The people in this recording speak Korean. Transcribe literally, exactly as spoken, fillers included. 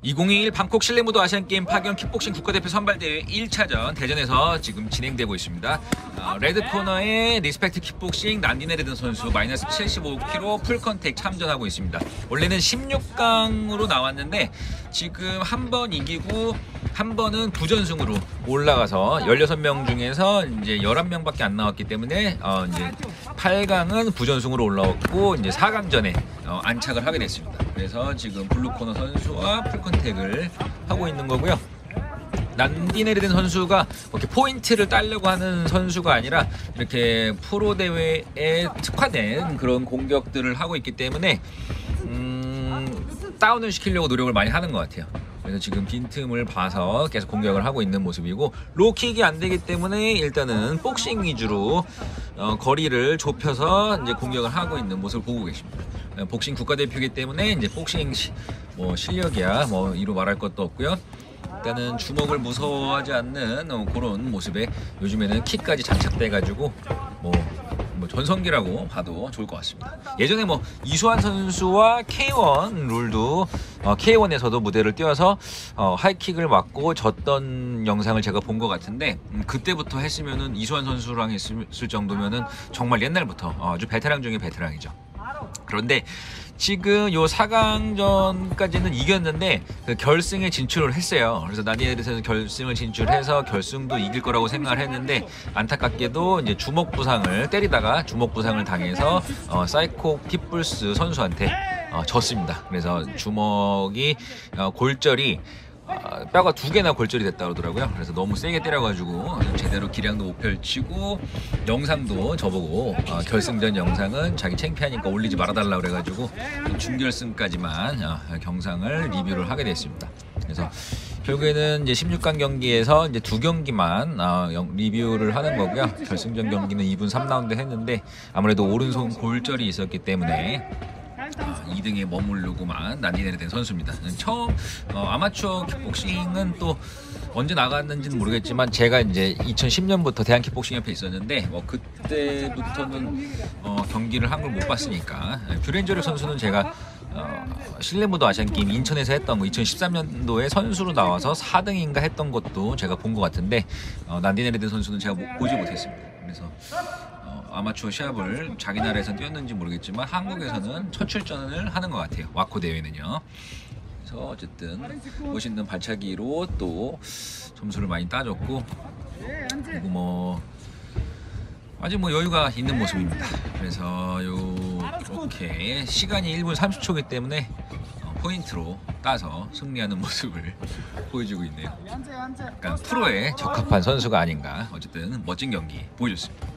이천이십일 방콕 실내무도 아시안게임 파견 킥복싱 국가대표 선발대회 일 차전 대전에서 지금 진행되고 있습니다. 어, 레드코너의 리스펙트 킥복싱 난디네르든 선수 마이너스 칠십오 킬로그램 풀컨택 참전하고 있습니다. 원래는 십육 강으로 나왔는데 지금 한 번 이기고 한 번은 부전승으로 올라가서 열여섯 명 중에서 이제 열한 명밖에 안 나왔기 때문에 어 이제 팔 강은 부전승으로 올라왔고 이제 사 강전에 어 안착을 하게 됐습니다. 그래서 지금 블루코너 선수와 풀컨택을 하고 있는 거고요. 난디네르든 선수가 이렇게 포인트를 따려고 하는 선수가 아니라 이렇게 프로 대회에 특화된 그런 공격들을 하고 있기 때문에 음, 다운을 시키려고 노력을 많이 하는 것 같아요. 그래서 지금 빈틈을 봐서 계속 공격을 하고 있는 모습이고, 로킥이 안 되기 때문에 일단은 복싱 위주로 어, 거리를 좁혀서 이제 공격을 하고 있는 모습을 보고 계십니다. 복싱 국가대표이기 때문에 이제 복싱 시, 뭐 실력이야 뭐 이루 말할 것도 없고요. 일단은 주먹을 무서워하지 않는 어, 그런 모습에 요즘에는 킥까지 장착돼 가지고 뭐, 뭐 전성기라고 봐도 좋을 것 같습니다. 예전에 뭐 이수환 선수와 케이원 룰도 어, 케이원에서도 무대를 띄워서 어, 하이킥을 맞고 졌던 영상을 제가 본 것 같은데, 음, 그때부터 했으면은 이수환 선수랑 했을 정도면은 정말 옛날부터 어, 아주 베테랑 중에 베테랑이죠. 그런데 지금 요 사 강전까지는 이겼는데 그 결승에 진출을 했어요. 그래서 난디네르든에서 결승을 진출해서 결승도 이길 거라고 생각을 했는데, 안타깝게도 이제 주먹 부상을 때리다가 주먹 부상을 당해서 어, 사이코 핏불스 선수한테 어, 졌습니다. 그래서 주먹이 어, 골절이 어, 뼈가 두 개나 골절이 됐다 그러더라고요. 그래서 너무 세게 때려가지고 제대로 기량도 못 펼치고, 영상도 저보고 어, 결승전 영상은 자기 창피하니까 올리지 말아달라 그래가지고 준결승까지만 어, 경상을 리뷰를 하게 됐습니다. 그래서 결국에는 이제 십육 강 경기에서 이제 두 경기만 어, 리뷰를 하는 거고요. 결승전 경기는 이 분 삼 라운드 했는데 아무래도 오른손 골절이 있었기 때문에 어, 이 등에 머무르고만 난디네르든 선수입니다. 처음 어, 아마추어 킥복싱은 또 언제 나갔는지는 모르겠지만, 제가 이제 이천십 년부터 대한킥복싱협회에 있었는데 뭐 그때부터는 어, 경기를 한 걸 못 봤으니까, 뷰렌저르 선수는 제가 어, 실내무도 아시안게임 인천에서 했던 거 이천십삼 년도에 선수로 나와서 사 등인가 했던 것도 제가 본 것 같은데, 어, 난디네르든 선수는 제가 보지 못했습니다. 그래서 어, 아마추어 시합을 자기 나라에서 뛰었는지 모르겠지만 한국에서는 첫 출전을 하는 것 같아요. 와코 대회는요. 그래서 어쨌든 멋있는 발차기로 또 점수를 많이 따줬고, 그리고 뭐 아직 뭐 여유가 있는 모습입니다. 그래서 이렇게 시간이 일 분 삼십 초이기 때문에 포인트로 따서 승리하는 모습을 보여주고 있네요. 약간 프로에 적합한 선수가 아닌가. 어쨌든 멋진 경기 보여줬습니다.